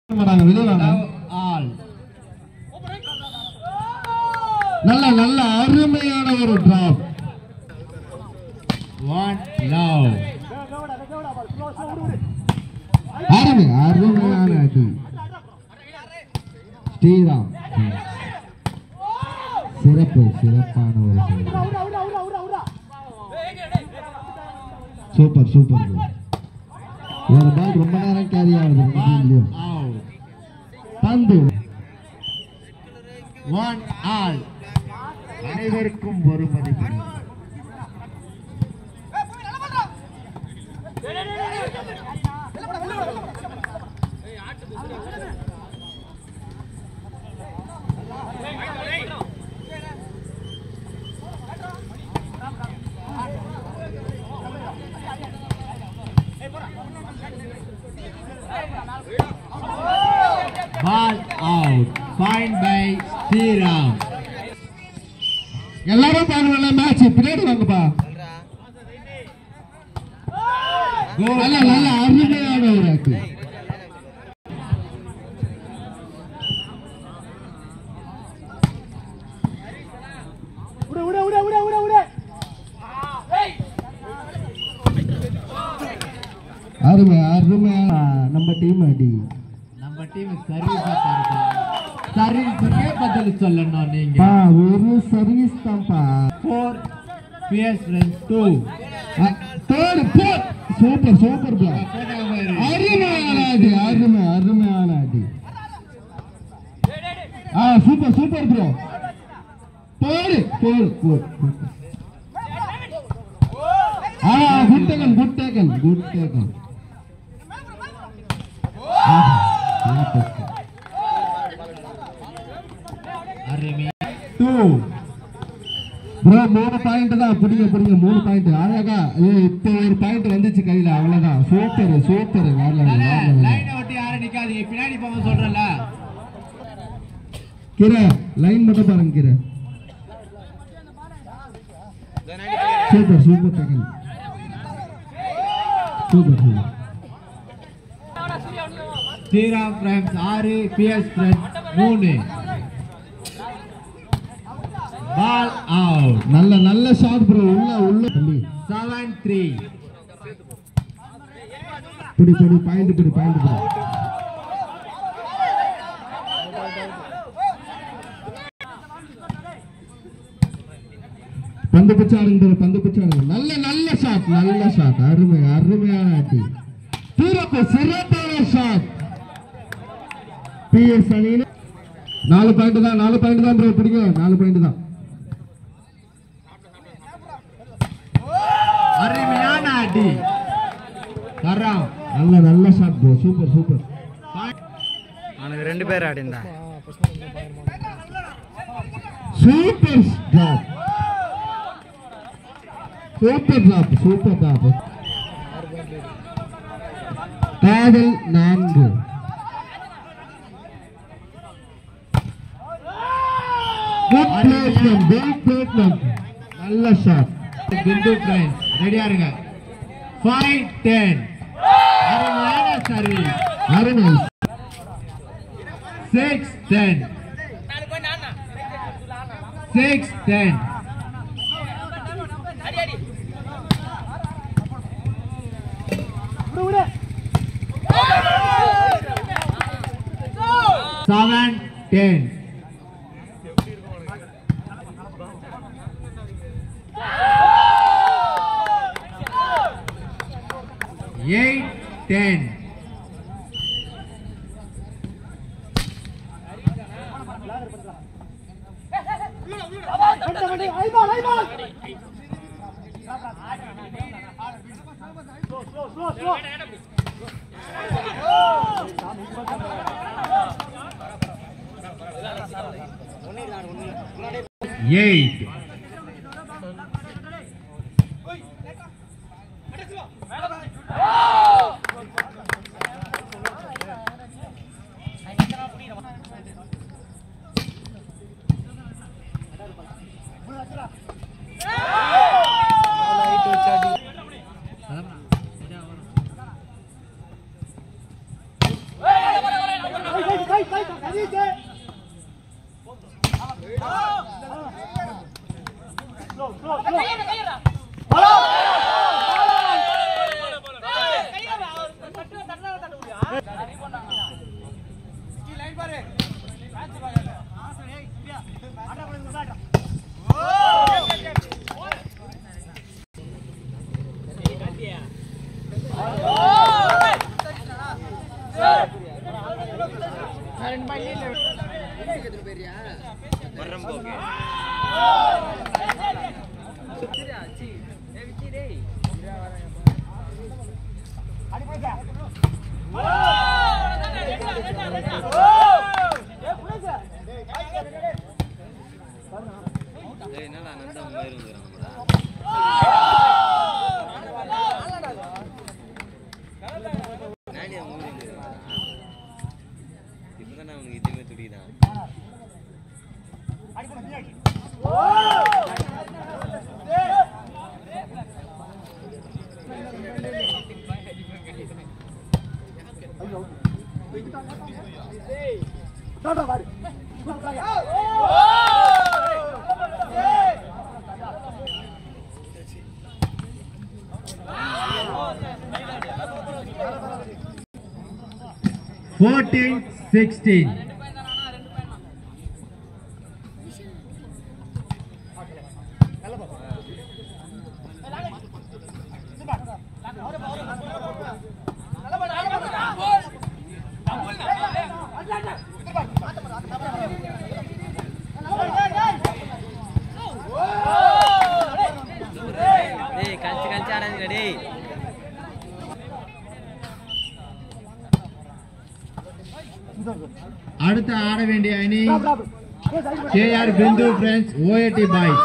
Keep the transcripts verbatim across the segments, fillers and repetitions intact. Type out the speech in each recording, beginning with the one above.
நல்ல நல்ல அருமையான ஒரு டிராப். One love. அருமை அருமையான அடி. ஸ்ரீராம் சிறப்பு சிறப்பான ஒரு சூப்பர் சூப்பர். ஒரு பால் ரொம்ப நேரம் கேரி ஆகுது. பந்து ஒன் ஆல். அனைவருக்கும் ஒரு மதிப்பு. Ball out. Point by sriram. எல்லாரும் பாருங்க மேட்ச் பின்னாடி வாங்கப்பா. நல்ல நல்ல அருமையான ஒரு ஆக்கு. உட உட உட உட உட உட. அருமை அருமையான நம்ம டீம் அடி. நம்ம டீம் சர்வீஸ் ஆ சர்வீஸ்க்கே பதில் சொல்லணும் நீங்க. பா ஒரு சர்வீஸ் தான்ப்பா. four PS run two. Third fourth. Super super bro. அருமையான அடி அருமை அருமையான அடி. ஆ சூப்பர் சூப்பர் ப்ரோ. போடு போடு போடு. ஆ good taken good taken good taken. Bro மூணு பாயிண்ட் தான். பிடிங்க பிடிங்க மூணு பாயிண்ட். அழகா இப்போ ஒரு பாயிண்ட் வந்துச்சு கையில. அவ்வளவுதான். Super super. லைனை ஒட்டி யாரும் நிக்காதீங்க. பின்னாடி போக சொல்றல. கீரை லைன் மட்டும் பாருங்க கீரை. Super super taken. Super super. Sriram friends ஆறு பிஎஸ் பிரான்ஸ் மூணு. Ball out. நல்ல நல்ல ஷாட் ப்ரோ. உள்ள உள்ள தம்பி. seven three. புடி புடி பாயிண்ட் புடி பாயிண்ட் ப்ரோ. பந்து பிச்சாடுங்க ப்ரோ. பந்து பிச்சாடுங்க. நல்ல நல்ல ஷாட் நல்ல ஷாட். அருமை அருமையான அடி. சிறப்பு சிறப்பான ஷாட். பிஎஸ் அணியில நாலு பாயிண்ட் தான். நாலு பாயிண்ட் தான் ப்ரோ. பிடிங்க நாலு பாயிண்ட் தான். அருமையான அடி. சரம் நல்ல நல்ல ஷாட் ப்ரோ. Super super. அவனுக்கு ரெண்டு பேர் ஆடிந்தா. Super drop. Super drop super drop. காதல் நான்கு. Good placement. Good placement. நல்ல ஷாட். பிந்து ஃப்ரெண்ட்ஸ் ரெடியா இருங்க. five ten. அருமையான சர்வீஸ். அருமை. six ten. six ten. seven ten. eight ten. eight. fourteen sixteen. அடுத்து ஆட வேண்டிய அணி KR Bindu friends OAD boys.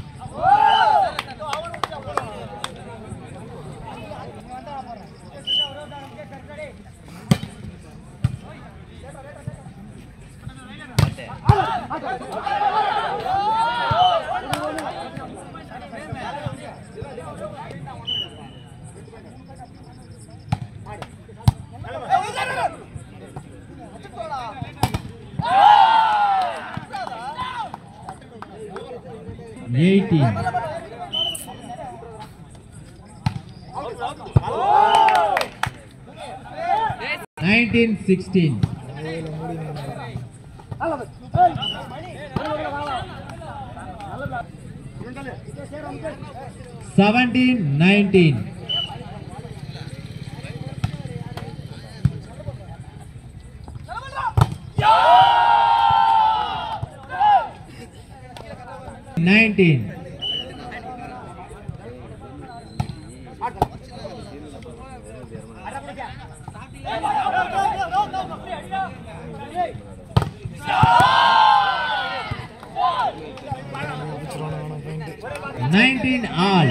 eighteen. nineteen sixteen. seventeen nineteen. nineteen. nineteen all.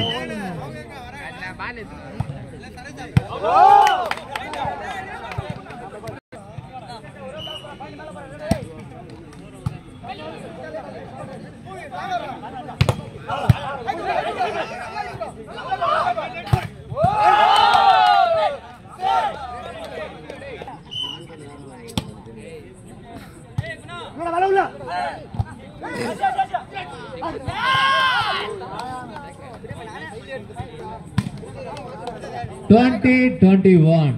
twenty twenty-one.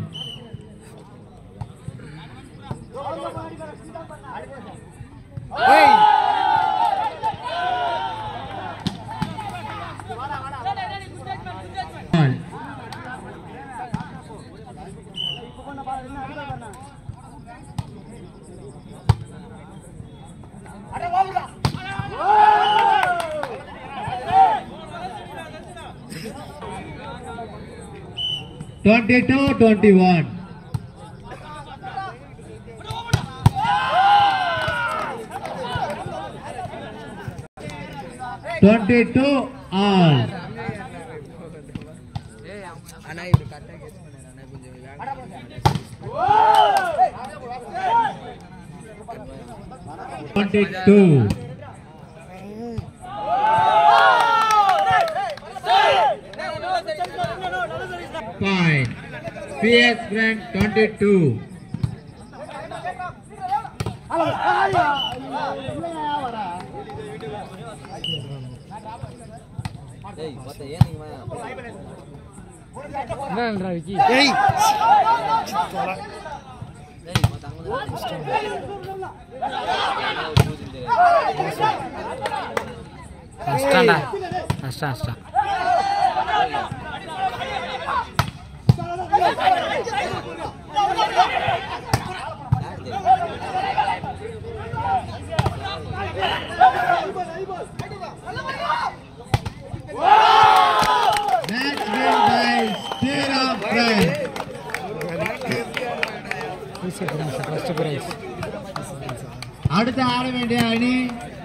twenty-two twenty-one. twenty-two all. twenty-two. Fine. P S friend twenty-two. அஷ்டாண்டா அஷ்டா அஷ்டா Match win by sriram friends. அடுத்து ஆட வேண்டிய அணி